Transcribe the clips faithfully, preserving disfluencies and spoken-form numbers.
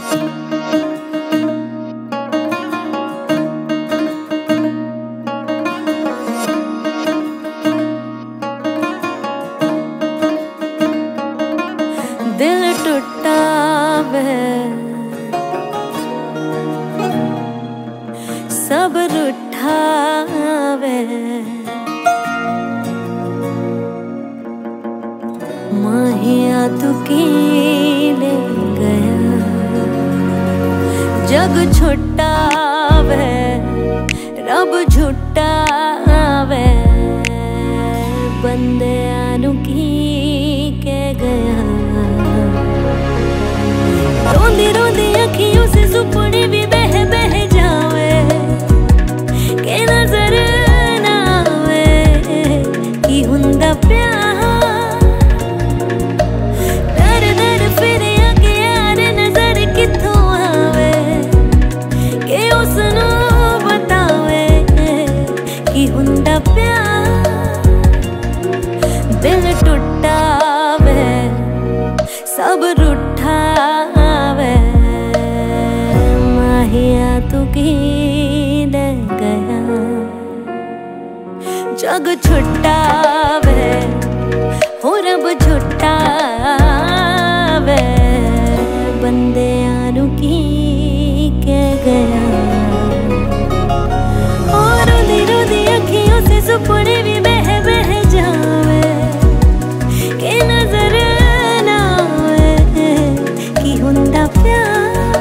दिल टूटा वे सब रूठा वे, माहिया तू की ले गया, जग छुट्टा वे रब झूठा वे, बंदे आनू की के गया। रोंदी रोंदी अखियों से सुपने भी बह बह जावे, के नजर ना आवे की हुंदा प्यार। दर दर फिर अगे यार नजर किथों आवे, के उसनू बतावे की हुंदा प्यार। दिल टूटा वे सब रूठा वे, माहिया तू की ले गया, जग छुट्टा वे हो रब झूठा वे, बंदे आनू की के गया। और रोदी रोदी अखियों से सुपने भी बह बह जावे, के नजर ना आवे की हुंदा प्यार।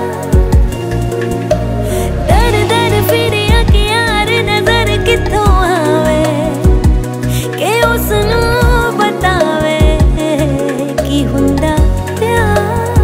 दर दर फिर अगे यार नजर किथों आवे, के उसनू बतावे की हुंदा प्यार।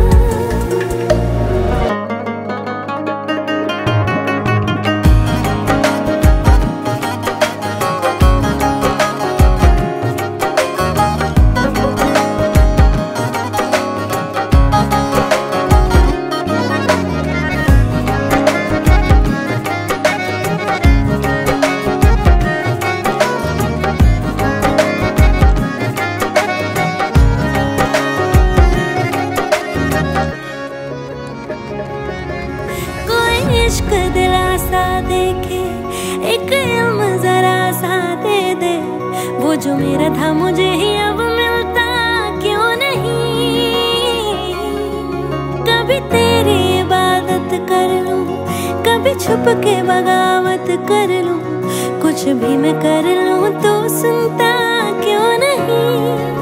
इश्क दिलासा देखे एक इल्म जरा सा दे दे, वो जो मेरा था मुझे ही अब मिलता क्यों नहीं। कभी तेरी इबादत कर लूं, कभी छुप के बगावत कर लूं, कुछ भी मैं कर लूं तो सुनता क्यों नहीं।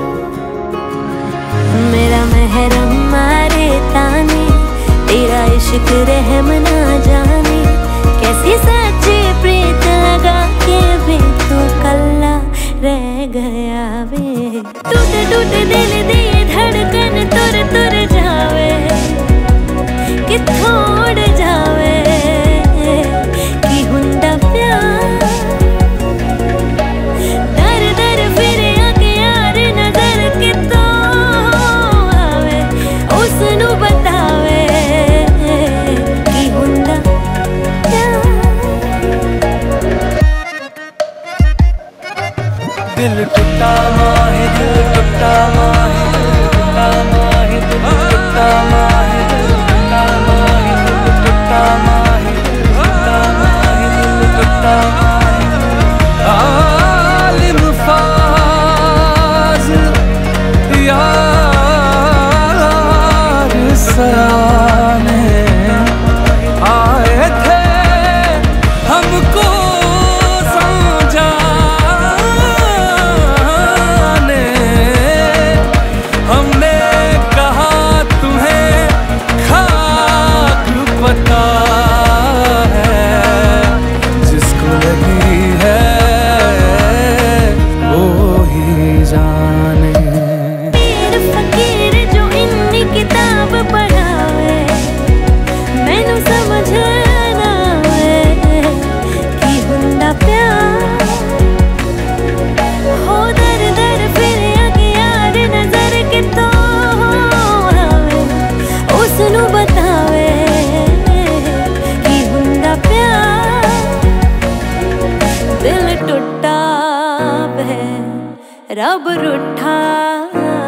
मेरा महरम मारे ताने, तेरा इश्क रहम ना जाने, कैसी सच्ची प्रीत लगा के भी तू कल्ला रह गया वे। टूट टूट दिल दिए धड़कन तुर तुर जावे, किथों उड़ जावे की हुंदा प्यार। दर दर फिर अगे यार नजर किथों आवे, उसनू बतावे की हुंदा प्यार। दिल टूटा माहे दिल टूटा माहे दिल टूटा माहे दिल टूटा माहे दिल टूटा माहे दिल टूटा माहे दिल टूटा माहे दिल टूटा माहे। आलिम फाज़िल यार सराने आए थे हमको रब रूठा